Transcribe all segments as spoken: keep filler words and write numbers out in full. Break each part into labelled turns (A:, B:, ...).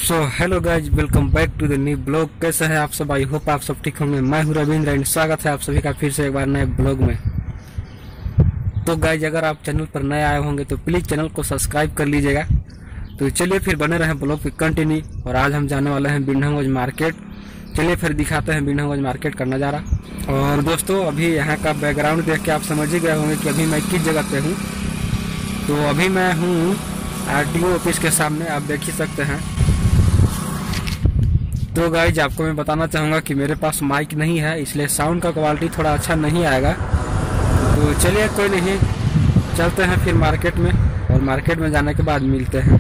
A: So hello guys, welcome back to the new blog. कैसे हैं आप सब? आई होप आप सब ठीक होंगे। मैं हूं रविंद्र एंड स्वागत है आप सभी का फिर से एक बार नए ब्लॉग में। तो गाइज, अगर आप चैनल पर नए आए होंगे तो प्लीज चैनल को सब्सक्राइब कर लीजिएगा। तो चलिए फिर बने रहे ब्लॉग पे कंटिन्यू। और आज हम जाने वाले हैं बिंडहंगोज मार्केट। चलिए फिर दिखाते हैं बिंडहंगोज मार्केट का नज़ारा। और दोस्तों, अभी यहाँ का बैकग्राउंड देख के आप समझ ही गए होंगे कि अभी मैं किस जगह पे हूँ। तो अभी मैं हूँ आर टी ओ ऑफिस के सामने, आप देख ही सकते हैं। तो गाइज, आपको मैं बताना चाहूँगा कि मेरे पास माइक नहीं है, इसलिए साउंड का क्वालिटी थोड़ा अच्छा नहीं आएगा। तो चलिए, कोई नहीं, चलते हैं फिर मार्केट में। और मार्केट में जाने के बाद मिलते हैं।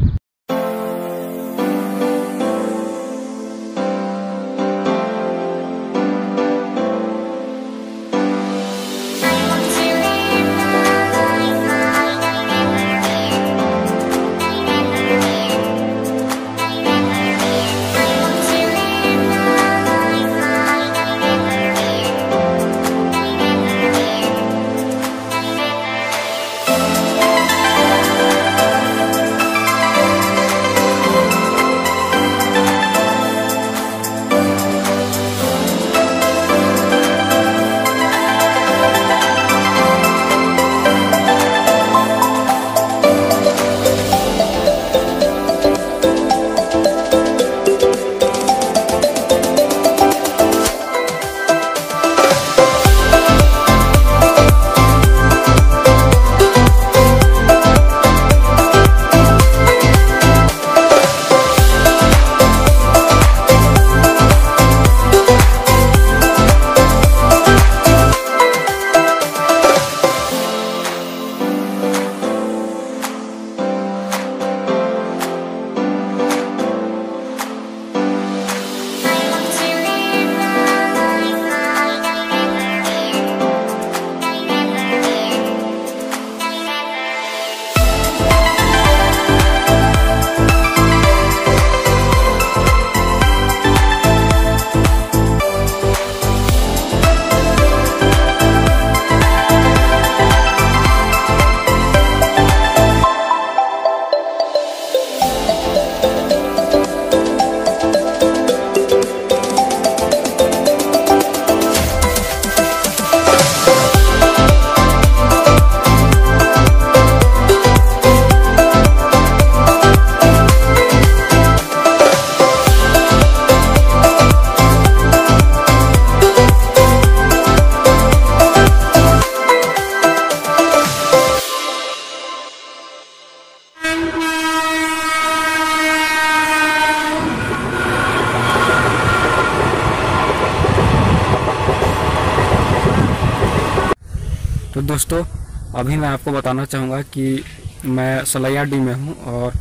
A: तो दोस्तों, अभी मैं आपको बताना चाहूँगा कि मैं सलैया डी में हूँ। और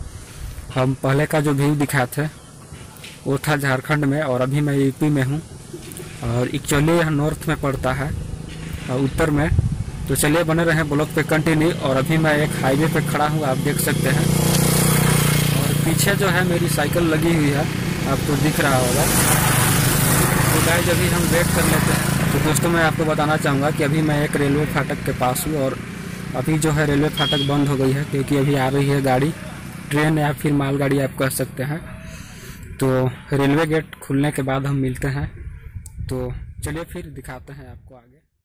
A: हम पहले का जो व्यू दिखाए थे वो था झारखंड में, और अभी मैं यूपी में हूँ। और एक्चुअली यह नॉर्थ में पड़ता है, और उत्तर में। तो चलिए बने रहे ब्लॉग पे कंटिन्यू। और अभी मैं एक हाईवे पे खड़ा हूँ, आप देख सकते हैं। और पीछे जो है मेरी साइकिल लगी हुई है, आपको दिख रहा होगा। तो गाइस, अभी हम वेट कर लेते हैं। तो दोस्तों, मैं आपको बताना चाहूँगा कि अभी मैं एक रेलवे फाटक के पास हूँ। और अभी जो है रेलवे फाटक बंद हो गई है, क्योंकि अभी आ रही है गाड़ी, ट्रेन या फिर मालगाड़ी आप कह सकते हैं। तो रेलवे गेट खुलने के बाद हम मिलते हैं। तो चलिए फिर दिखाते हैं आपको आगे।